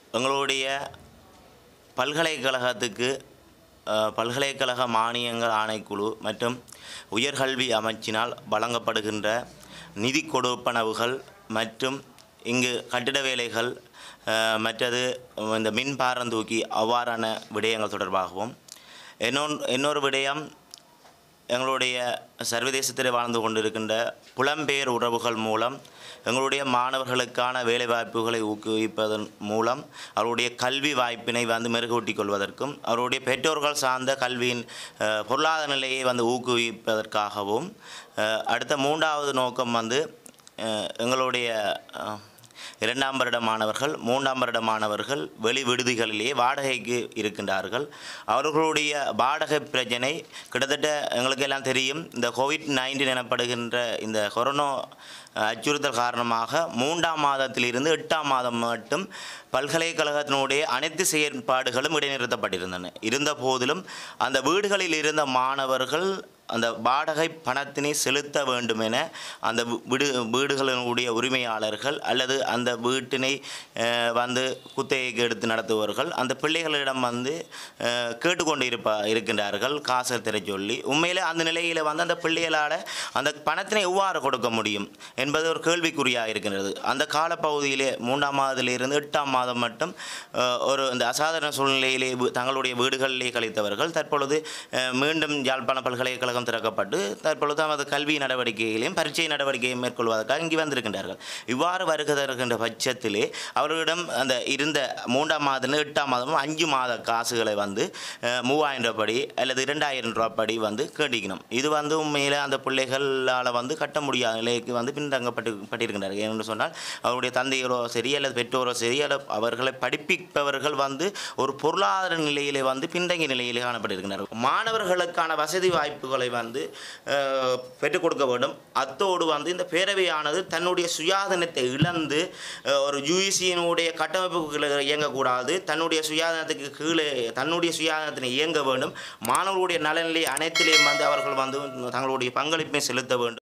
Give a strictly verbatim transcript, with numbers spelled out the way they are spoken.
எங்களுடைய பல்கலைக்கழகத்துக்கு பல்கலைக்கழக மானியங்கள் ஆணைக்குழு மற்றும் உயர்கல்வி அமைச்சினால் வழங்கப்படுகின்ற நிதி கொடுப்பனவுகள் மற்றும் இங்கு கட்டிட வேலைகள் மற்றது இந்த மின்பாரம் தூக்கி அவ்வாறான விடயங்கள் தொடர்பாகவும் இன்னொன் இன்னொரு விடயம் எங்களுடைய சர்வதேசத்தில் வாழ்ந்து கொண்டிருக்கின்ற புலம்பெயர் உறவுகள் மூலம் எங்களுடைய மாணவர்களுக்கான வேலைவாய்ப்புகளை ஊக்குவிப்பதன் மூலம் அவருடைய கல்வி வாய்ப்பினை வந்து மெருகூட்டிக் கொள்வதற்கும் அவருடைய பெற்றோர்கள் சார்ந்த கல்வியின் பொருளாதார நிலையை வந்து ஊக்குவிப்பதற்காகவும் அடுத்த மூன்றாவது நோக்கம் வந்து எங்களுடைய இரண்டாம் வருட மாணவர்கள் மூன்றாம் வருட மாணவர்கள் வெளி விடுதிகளிலேயே வாடகைக்கு இருக்கின்றார்கள். அவர்களுடைய வாடகை பிரச்சனை கிட்டத்தட்ட எங்களுக்கு எல்லாம் தெரியும். இந்த கோவிட் நைன்டீன் எனப்படுகின்ற இந்த கொரோனா அச்சுறுத்தல் காரணமாக மூன்றாம் மாதத்திலிருந்து எட்டாம் மாதம் மட்டும் பல்கலைக்கழகத்தினுடைய அனைத்து செயற்பாடுகளும் இடைநிறுத்தப்பட்டிருந்தன. இருந்த போதிலும் அந்த வீடுகளில் இருந்த மாணவர்கள் அந்த வாடகை பணத்தினை செலுத்த வேண்டும் என அந்த வீடு வீடுகளினுடைய உரிமையாளர்கள் அல்லது அந்த வீட்டினை வந்து குத்தகைக்கு எடுத்து நடத்துபவர்கள் அந்த பிள்ளைகளிடம் வந்து கேட்டுக்கொண்டு இருப்ப இருக்கின்றார்கள் காசை திரை சொல்லி. உண்மையில் அந்த நிலையில் வந்து அந்த பிள்ளைகளால் அந்த பணத்தினை எவ்வாறு கொடுக்க முடியும் என்பது ஒரு கேள்விக்குறியாக இருக்கின்றது. அந்த காலப்பகுதியிலே மூன்றாம் மாதத்திலிருந்து எட்டாம் மாதம் மட்டும் ஒரு இந்த அசாதாரண சூழ்நிலையிலே தங்களுடைய வீடுகளிலே கழித்தவர்கள் தற்பொழுது மீண்டும் யாழ்ப்பாண பல்கலைக்கழகம் திறக்கப்பட்டு தற்பொழுது தமது கல்வி நடவடிக்கைகளையும் பரீட்சை நடவடிக்கையும் மேற்கொள்வதற்காக இங்கு வந்திருக்கின்றார்கள். இவ்வாறு வருகின்ற பட்சத்திலே அவர்களிடம் அந்த இருந்த மூன்றாம் மாதம் எட்டாம் மாதமும் அஞ்சு மாத காசுகளை வந்து மூவாயிரம் ரூபாய் படி அல்லது இரண்டாயிரம் ரூபாய் படி வந்து கேட்டிக்கணும். இது வந்து உண்மையில் அந்த பிள்ளைகளால் வந்து கட்ட முடியாத நிலைக்கு வந்து பின்தங்கப்பட்டு பட்டிருக்கின்றார்கள். ஏனென்று சொன்னால் அவருடைய தந்தையரோ சரி அல்லது பெற்றோரோ சரி அல்லது அவர்களை படிப்பிப்பவர்கள் வந்து ஒரு பொருளாதார நிலையிலே வந்து பின்தங்கிய நிலையிலே காணப்பட்டிருக்கிறார்கள். மாணவர்களுக்கான வசதி வாய்ப்புகளை வந்து பெற்றுக் கொடுக்க வேண்டும். அத்தோடு வந்து இந்த பேரவையானது தன்னுடைய சுயாதீனத்தை இழந்து ஒரு யூஜிசியினுடைய கட்டமைப்புகளை இயங்கக்கூடாது. தன்னுடைய சுயாதீனத்துக்கு கீழே தன்னுடைய சுயாதீனத்தினை இயங்க வேண்டும். மாணவர்களுடைய நலனிலை அனைத்திலேயும் வந்து அவர்கள் வந்து தங்களுடைய பங்களிப்பை செலுத்த வேண்டும்.